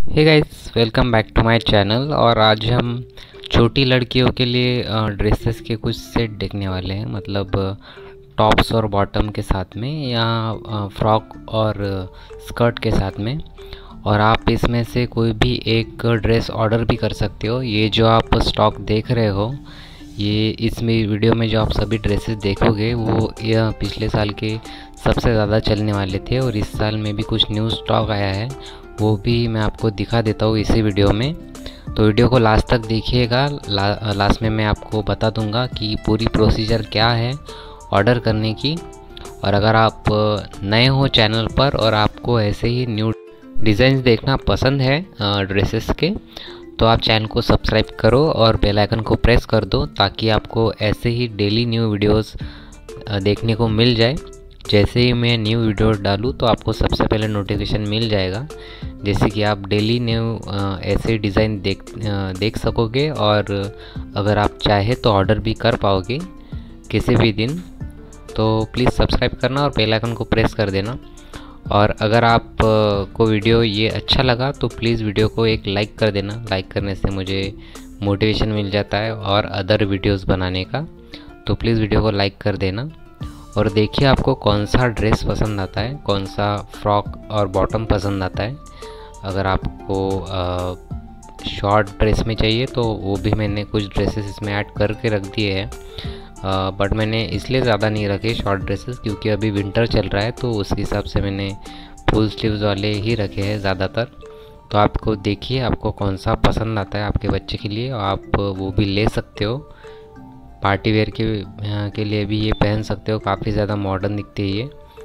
Hey guys, welcome back to my channel. और आज हम छोटी लड़कियों के लिए ड्रेसेस के कुछ सेट देखने वाले हैं, मतलब टॉप्स और बॉटम के साथ में या फ्रॉक और स्कर्ट के साथ में। और आप इसमें से कोई भी एक ड्रेस ऑर्डर भी कर सकते हो। ये जो आप स्टॉक देख रहे हो, ये इसमें वीडियो में जो आप सभी ड्रेसेस देखोगे वो यह पिछले साल के सबसे ज़्यादा चलने वाले थे। और इस साल में भी कुछ न्यू स्टॉक आया है, वो भी मैं आपको दिखा देता हूँ इसी वीडियो में। तो वीडियो को लास्ट तक देखिएगा। लास्ट में मैं आपको बता दूंगा कि पूरी प्रोसीजर क्या है ऑर्डर करने की। और अगर आप नए हो चैनल पर और आपको ऐसे ही न्यू डिज़ाइंस देखना पसंद है ड्रेसेस के, तो आप चैनल को सब्सक्राइब करो और बेल आइकन को प्रेस कर दो, ताकि आपको ऐसे ही डेली न्यू वीडियोस देखने को मिल जाए। जैसे ही मैं न्यू वीडियो डालूँ तो आपको सबसे पहले नोटिफिकेशन मिल जाएगा, जैसे कि आप डेली न्यू ऐसे डिज़ाइन देख सकोगे। और अगर आप चाहे तो ऑर्डर भी कर पाओगे किसी भी दिन। तो प्लीज़ सब्सक्राइब करना और बेल आइकन को प्रेस कर देना। और अगर आप को वीडियो ये अच्छा लगा तो प्लीज़ वीडियो को एक लाइक कर देना। लाइक करने से मुझे मोटिवेशन मिल जाता है और अदर वीडियोस बनाने का। तो प्लीज़ वीडियो को लाइक कर देना। और देखिए आपको कौन सा ड्रेस पसंद आता है, कौन सा फ्रॉक और बॉटम पसंद आता है। अगर आपको शॉर्ट ड्रेस में चाहिए तो वो भी मैंने कुछ ड्रेसेस इसमें ऐड करके रख दिए हैं। बट मैंने इसलिए ज़्यादा नहीं रखे शॉर्ट ड्रेसेस, क्योंकि अभी विंटर चल रहा है, तो उस हिसाब से मैंने फुल स्लीव्स वाले ही रखे हैं ज़्यादातर। तो आपको देखिए आपको कौन सा पसंद आता है आपके बच्चे के लिए, आप वो भी ले सकते हो। पार्टी वेयर के लिए भी ये पहन सकते हो, काफ़ी ज़्यादा मॉडर्न दिखती है ये।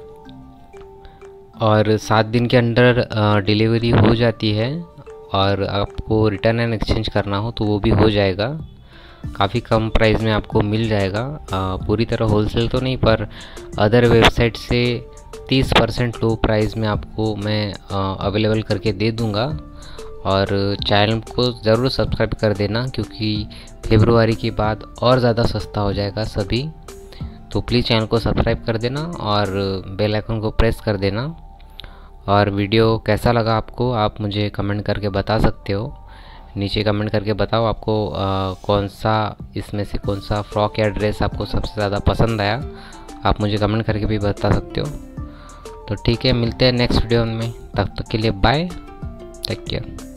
और 7 दिन के अंदर डिलीवरी हो जाती है। और आपको रिटर्न एंड एक्सचेंज करना हो तो वो भी हो जाएगा। काफ़ी कम प्राइस में आपको मिल जाएगा। पूरी तरह होलसेल तो नहीं, पर अदर वेबसाइट से 30% लो प्राइस में आपको मैं अवेलेबल करके दे दूँगा। और चैनल को ज़रूर सब्सक्राइब कर देना, क्योंकि फरवरी के बाद और ज़्यादा सस्ता हो जाएगा सभी। तो प्लीज़ चैनल को सब्सक्राइब कर देना और बेल आइकन को प्रेस कर देना। और वीडियो कैसा लगा आपको, आप मुझे कमेंट करके बता सकते हो। नीचे कमेंट करके बताओ आपको कौन सा इसमें से कौन सा फ्रॉक या ड्रेस आपको सबसे ज़्यादा पसंद आया। आप मुझे कमेंट करके भी बता सकते हो। तो ठीक है, मिलते हैं नेक्स्ट वीडियो में। तब तक के लिए बाय, टेक केयर।